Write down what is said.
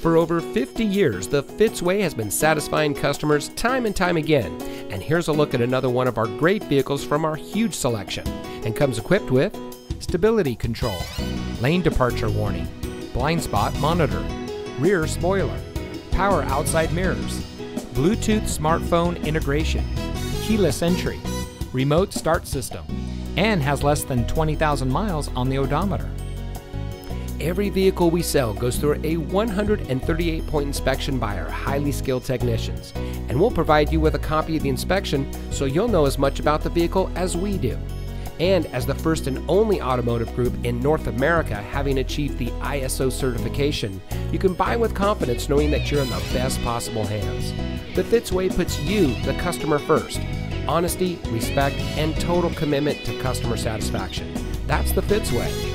For over 50 years, the Fitzway has been satisfying customers time and time again. And here's a look at another one of our great vehicles from our huge selection, and comes equipped with stability control, lane departure warning, blind spot monitor, rear spoiler, power outside mirrors, Bluetooth smartphone integration, keyless entry, remote start system, and has less than 20,000 miles on the odometer. Every vehicle we sell goes through a 138-point inspection by our highly skilled technicians, and we'll provide you with a copy of the inspection so you'll know as much about the vehicle as we do. And as the first and only automotive group in North America having achieved the ISO certification, you can buy with confidence knowing that you're in the best possible hands. The Fitzway puts you, the customer, first. Honesty, respect, and total commitment to customer satisfaction. That's the Fitzway.